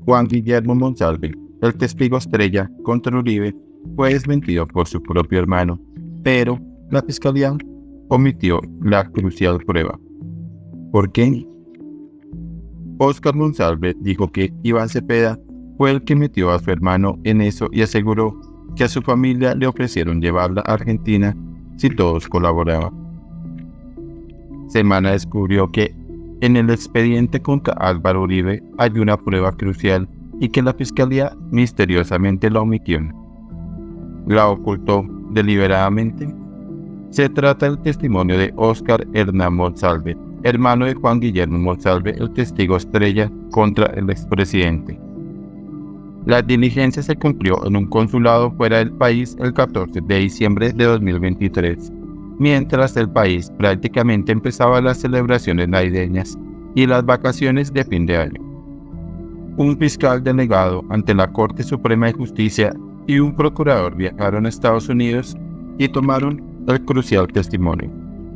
Juan Guillermo Monsalve, el testigo estrella contra Uribe, fue desmentido por su propio hermano, pero la fiscalía omitió la crucial prueba. ¿Por qué? Óscar Monsalve dijo que Iván Cepeda fue el que metió a su hermano en eso y aseguró que a su familia le ofrecieron llevarla a Argentina si todos colaboraban. Semana descubrió que en el expediente contra Álvaro Uribe hay una prueba crucial y que la fiscalía misteriosamente la omitió. ¿La ocultó deliberadamente? Se trata del testimonio de Óscar Hernán Monsalve, hermano de Juan Guillermo Monsalve, el testigo estrella contra el expresidente. La diligencia se cumplió en un consulado fuera del país el 14 de diciembre de 2023, mientras el país prácticamente empezaba las celebraciones navideñas y las vacaciones de fin de año. Un fiscal delegado ante la Corte Suprema de Justicia y un procurador viajaron a Estados Unidos y tomaron el crucial testimonio.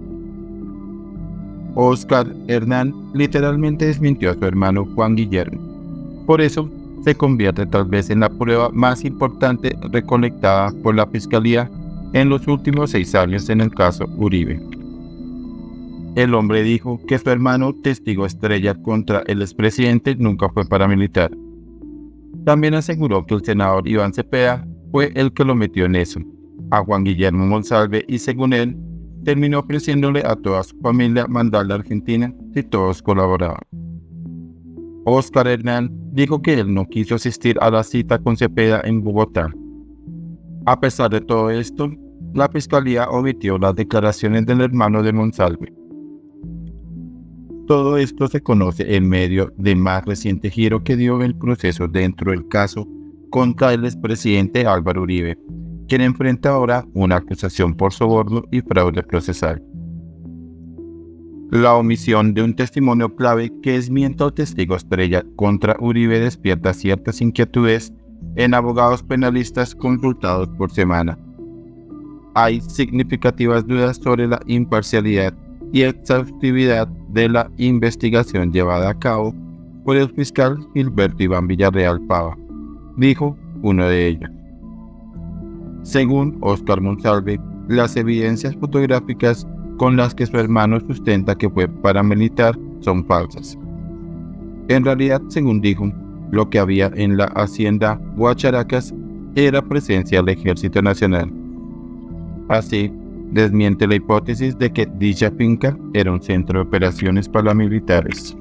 Óscar Hernán literalmente desmintió a su hermano Juan Guillermo. Por eso, se convierte tal vez en la prueba más importante recolectada por la Fiscalía en los últimos 6 años en el caso Uribe. El hombre dijo que su hermano, testigo estrella contra el expresidente, nunca fue paramilitar. También aseguró que el senador Iván Cepeda fue el que lo metió en eso, a Juan Guillermo Monsalve, y según él, terminó ofreciéndole a toda su familia mandarla a Argentina si todos colaboraban. Óscar Hernán dijo que él no quiso asistir a la cita con Cepeda en Bogotá. A pesar de todo esto, la fiscalía omitió las declaraciones del hermano de Monsalve. Todo esto se conoce en medio del más reciente giro que dio el proceso dentro del caso contra el expresidente Álvaro Uribe, quien enfrenta ahora una acusación por soborno y fraude procesal. La omisión de un testimonio clave que desmienta al testigo estrella contra Uribe despierta ciertas inquietudes en abogados penalistas consultados por semana. Hay significativas dudas sobre la imparcialidad y exhaustividad de la investigación llevada a cabo por el fiscal Gilberto Iván Villarreal Pava, dijo uno de ellos. Según Óscar Monsalve, las evidencias fotográficas con las que su hermano sustenta que fue paramilitar son falsas. En realidad, según dijo, lo que había en la hacienda Guacharacas era presencia del Ejército Nacional. Así, desmiente la hipótesis de que dicha finca era un centro de operaciones paramilitares.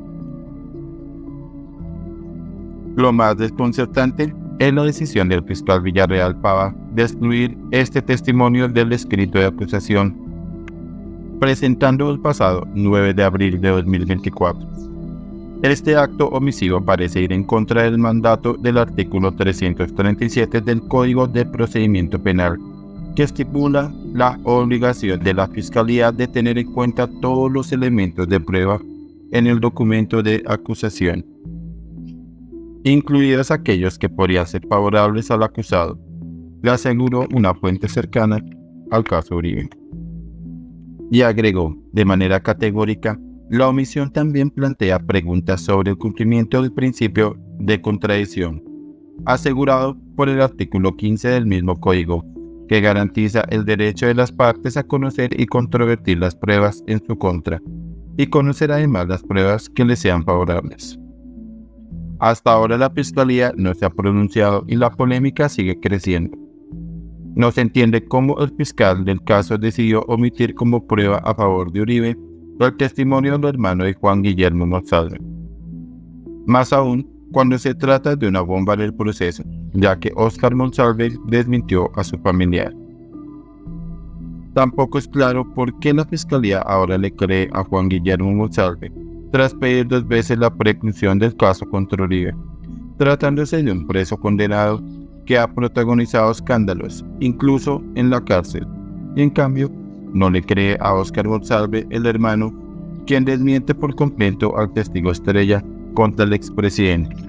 Lo más desconcertante es la decisión del fiscal Villarreal Pava de excluir este testimonio del escrito de acusación, presentando el pasado 9 de abril de 2024. Este acto omisivo parece ir en contra del mandato del artículo 337 del Código de Procedimiento Penal, que estipula la obligación de la Fiscalía de tener en cuenta todos los elementos de prueba en el documento de acusación, incluidos aquellos que podrían ser favorables al acusado, le aseguró una fuente cercana al caso Uribe. Y agregó de manera categórica: la omisión también plantea preguntas sobre el cumplimiento del principio de contradicción, asegurado por el artículo 15 del mismo código, que garantiza el derecho de las partes a conocer y controvertir las pruebas en su contra, y conocer además las pruebas que les sean favorables. Hasta ahora la Fiscalía no se ha pronunciado y la polémica sigue creciendo. No se entiende cómo el fiscal del caso decidió omitir como prueba a favor de Uribe el testimonio del hermano de Juan Guillermo Monsalve. Más aún cuando se trata de una bomba en el proceso, ya que Óscar Monsalve desmintió a su familiar. Tampoco es claro por qué la Fiscalía ahora le cree a Juan Guillermo Monsalve, tras pedir 2 veces la preclusión del caso contra Uribe, tratándose de un preso condenado que ha protagonizado escándalos, incluso en la cárcel, y en cambio no le cree a Óscar Monsalve, el hermano, quien desmiente por completo al testigo estrella contra el expresidente.